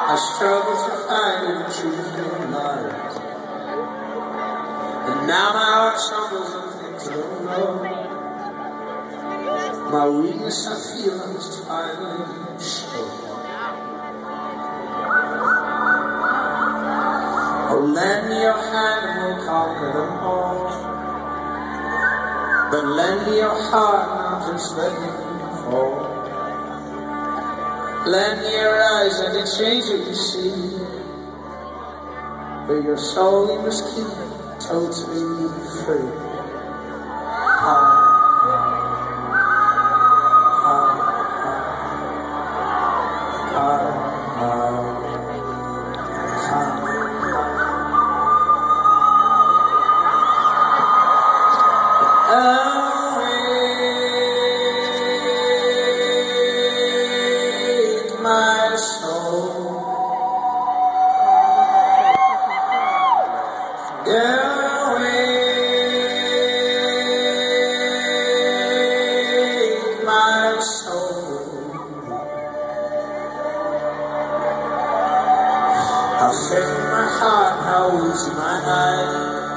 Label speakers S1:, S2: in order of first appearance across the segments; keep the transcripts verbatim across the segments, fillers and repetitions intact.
S1: I struggle to find any truth in life, and now my heart stumbles on things I don't know. My weakness I feel I must finally show. Oh, lend me your hand and we'll conquer them all. But lend me your heart, not just let me fall. Lend me your eyes and the change that you see. But your soul you must keep totally free. Ah, ah, ah, ah, ah. Awake my soul, awake my soul. How faint my heart, how easy my eye.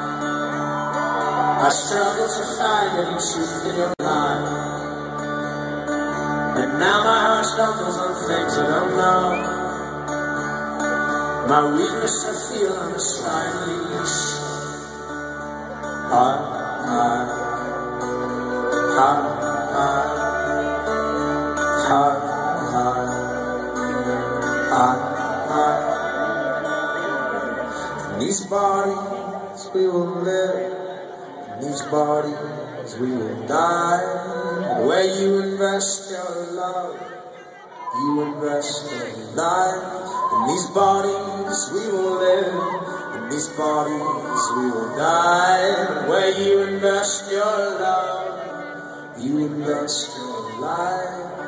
S1: I struggle to find any truth in your life, and now my heart stumbles on things I don't know. My weakness I feel I must finally show. I, I, I, I, I, I, I, I. In these bodies we will live. In these bodies we will die. And where you invest your love, you invest your life. In these bodies we will live. In these bodies we will die. And where you invest your love, you invest your life.